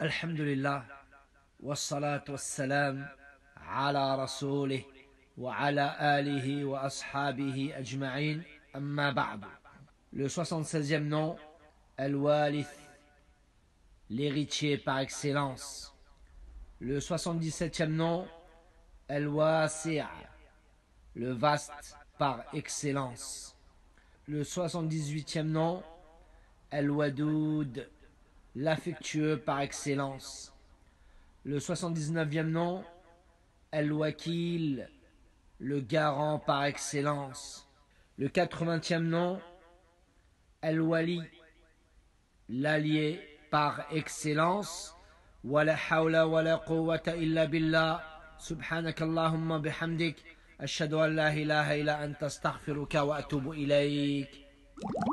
Alhamdulillah, wassalatu wassalam ala rasoulih wa ala alihi wa ashabihi ajma'in, amma ba'd. Le 76e nom, Al-Walith, l'héritier par excellence. Le 77e nom, Al-Wasi', le vaste par excellence. Le 78e nom, Al-Wadoud, l'affectueux par excellence. Le 79e nom, Al-Wakil, le garant par excellence. Le 80e nom, Al-Wali, l'allié par excellence. Wa la hawla wa la quwwata illa billah. Subhanakallahumma bihamdik. Ashhadu an la ilaha illa anta astaghfiruka wa atubu ilayk.